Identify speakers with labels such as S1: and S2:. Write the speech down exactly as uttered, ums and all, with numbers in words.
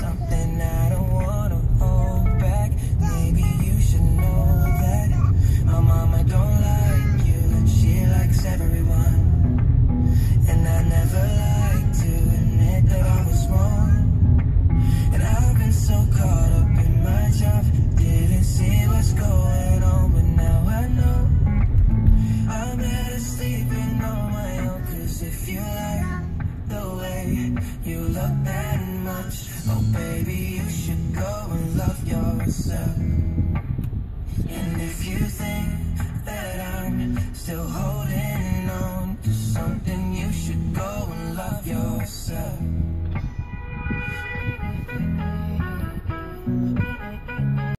S1: something I don't wanna hold back. Maybe you should know that my mama don't like you and she likes everyone. And I never like to admit that I was wrong. And I've been so caught up in my job, didn't see what's going on, but now I know I'm better sleeping on my own. Cause if you like the way you look that much, oh baby, you should go and love yourself.